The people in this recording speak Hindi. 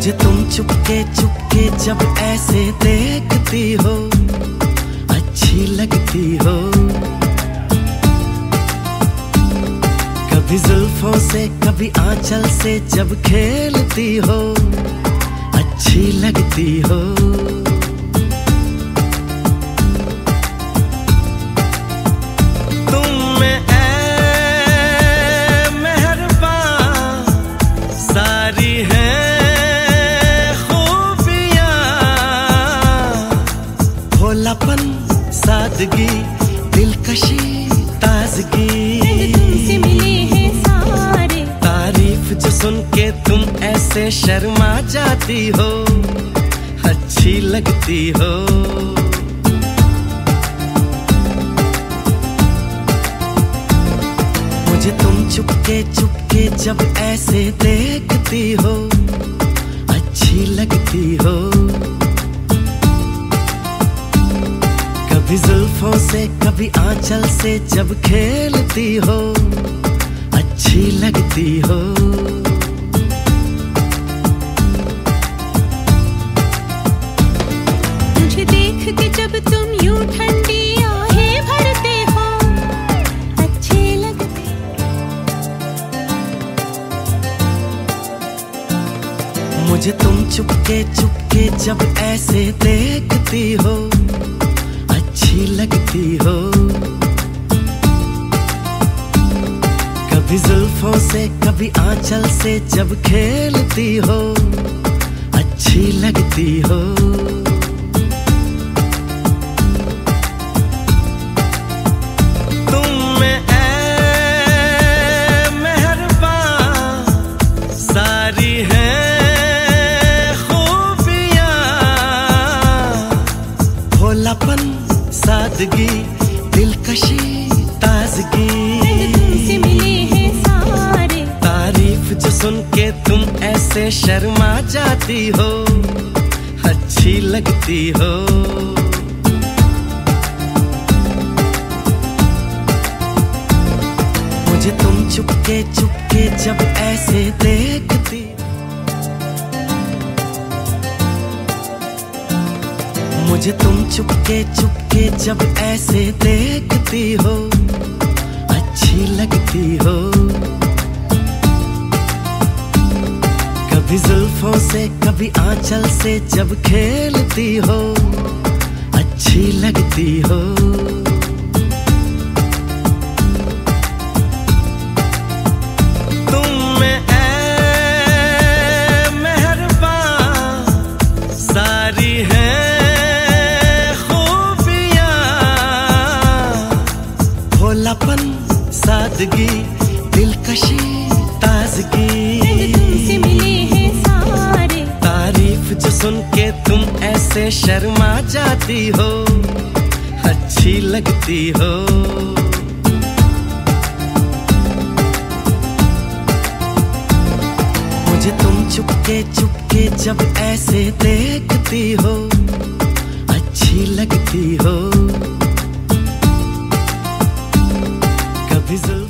मुझे तुम चुपके चुपके जब ऐसे देखती हो, अच्छी लगती हो। कभी जुल्फों से कभी आंचल से जब खेलती हो, अच्छी लगती हो। तुम में ऐ मेहरबान सारी हैं खूबियां, भोलापन सादगी दिलकशी ताजगी, तुमसे मिले हैं सारे। तारीफ जो सुन के तुम ऐसे शर्मा जाती हो, अच्छी लगती हो। मुझे तुम चुपके चुपके जब ऐसे देखती हो, अच्छी लगती हो। कभी जुल्फों से कभी आंचल से जब खेलती हो, अच्छी लगती हो। मुझे देख के जब तुम यूं ठंडी आहें भरते हो, अच्छे लगते। मुझे तुम चुपके चुपके जब ऐसे देखती हो, अच्छी लगती हो। कभी जुल्फों से कभी आंचल से जब खेलती हो, अच्छी लगती हो। तुम में ऐ मेहरबान सारी हैं खूबियां, भोलापन सादगी दिलकशी ताजगी, तुमसे मिले हैं सारे। तारीफ जो सुन के तुम ऐसे शर्मा जाती हो, अच्छी लगती हो। मुझे तुम चुपके चुपके जब ऐसे देखती, मुझे तुम चुपके चुपके जब ऐसे देखती हो, अच्छी लगती हो। कभी जुल्फों से कभी आंचल से जब खेलती हो, अच्छी लगती हो। तुम में ऐ मेहरबान सारी हैं खूबियां, भोलापन सादगी दिलकशी ताजगी, तुमसे मिले हैं सारे। तारीफ जो सुन के तुम ऐसे शर्मा जाती हो, अच्छी लगती हो। मुझे तुम चुपके चुपके जब ऐसे देखती हो, अच्छी लगती हो। कभी